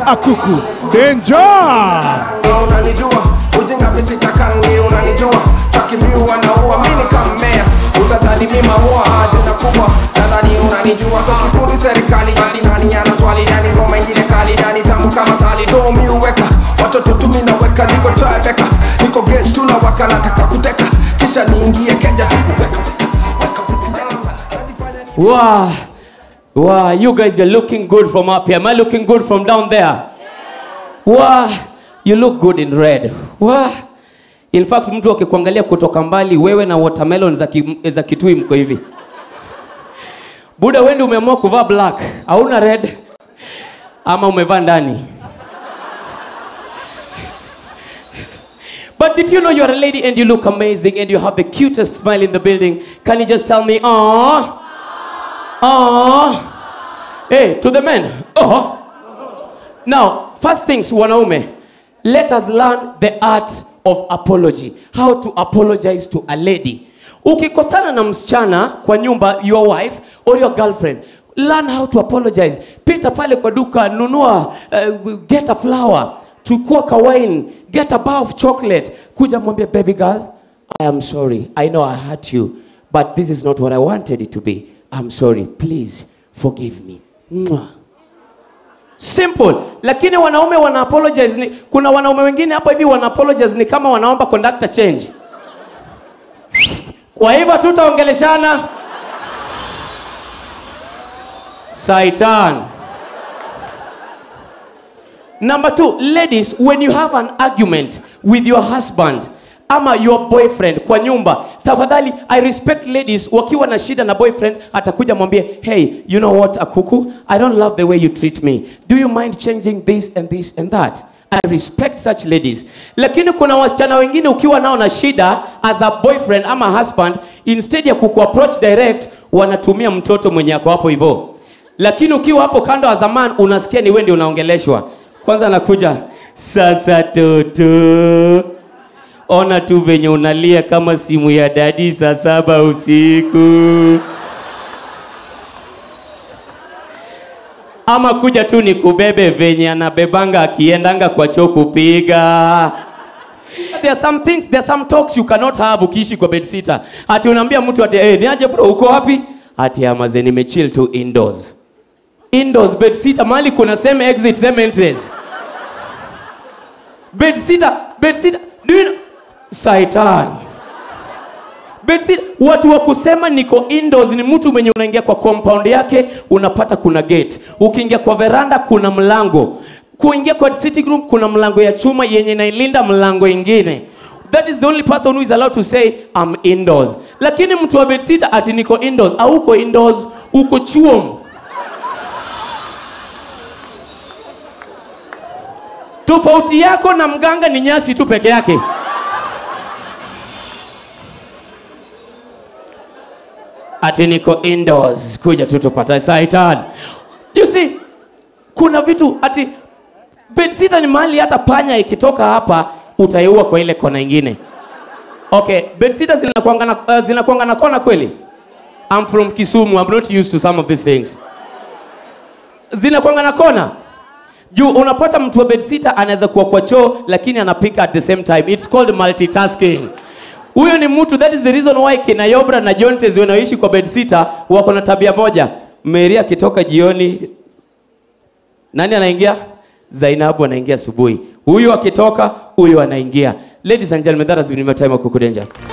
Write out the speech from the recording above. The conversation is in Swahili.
Akuku Danger. Unanijua ujinga visita kange unanijua takimiwa na uwa mini kamea utadhani mima huwa ajenda kubwa nadhani unanijua so kikundi serikali basi nani ana swali nani ngoma ingine kali nani tamu kama sali so miuweka watoto tuminaweka niko toebeka niko gage tunawaka nataka kuteka kisha niingie keja tukuweka. Wow. Wow, you guys are looking good from up here. Am I looking good from down there? Yeah. Wow, you look good in red. Wow. In fact, mtu akikuangalia kutoka mbali, wewe na watermelon za Kitui mko hivi. Buda wewe umeamua kuvaa black, hauna red ama umevaa ndani. But if you know you're a lady and you look amazing and you have the cutest smile in the building, can you just tell me, "Aww"? Aww. Hey, to the men. Oh. Now, first things, wanaume, let us learn the art of apology. How to apologize to a lady. Ukikosana na msichana kwa nyumba, your wife or your girlfriend, learn how to apologize. Pita pale kwa duka, nunua, get a flower, chukua ka wine, get a bar of chocolate. Kuja mwambie, baby girl, I am sorry. I know I hurt you, but this is not what I wanted it to be. I'm sorry, please forgive me. Mwah. Simple. Lakini wanaume wana apologize ni, kuna wanaume wengine hapa hivi wana apologize ni kama wanaomba conductor change. Kwa hivyo tutaongeleshana. Satan. Number 2, ladies, when you have an argument with your husband ama your boyfriend kwa nyumba, tafadhali, I respect ladies wakiwa na shida na boyfriend atakuja mwambie, hey, you know what Akuku, I don't love the way you treat me, do you mind changing this and this and that? I respect such ladies. Lakini kuna wasichana wengine ukiwa nao na shida as a boyfriend ama husband, instead ya kuku-approach direct, wanatumia mtoto mwenye ako hapo hivyo. Lakini ukiwa hapo kando as a man, unasikia ni wewe ndio unaongeleshwa. Kwanza anakuja, sasa toto, ona tu venye unalia kama simu ya daddy saa 7 usiku. Ama kuja tu ni kubebe venye anabebanga akiendanga kwa choo kupiga. There are some things, there are some talks you cannot have ukiishi kwa bedsitter. Ati unaambia mtu ati, hey, niaje bro, uko wapi? Ati amaze nimechill tu indoors. Indoors, bedsitter, mahali kuna same exit, same entrance. Bedsitter, do you know? Satan. Bedsitter, watu wa kusema niko indoors ni mtu mwenye unaingia kwa compound yake, unapata kuna gate. Ukiingia kwa veranda kuna mlango. Kuingia kwa sitting room kuna mlango ya chuma yenye inailinda mlango ingine. That is the only person who is allowed to say I'm indoors. Lakini mtu wa bedsitter ati niko indoors, au uko indoors, uko chuom. Tofauti yako na mganga ni nyasi tu peke yake. Ati niko indoors, kuja tu tupata Satan. You see, kuna vitu ati bedsitter ni mahali hata panya ikitoka hapa utaiua kwa ile kona nyingine. Okay, bedsitter zinakuanga na kona kweli? I'm from Kisumu, I'm not used to some of these things. Zinakuanga na kona? Juu unapata mtu wa bedsitter anaweza kuwa kwa choo lakini anapika at the same time. It's called multitasking. Huyo ni mtu, that is the reason why kina Yobra na Jontes wanaoishi kwa bedsitter wako na tabia moja. Mary akitoka jioni, nani anaingia? Zainabu anaingia asubuhi. Huyu akitoka, huyu anaingia. Ladies and gentlemen, that has been my time of Akuku Danger.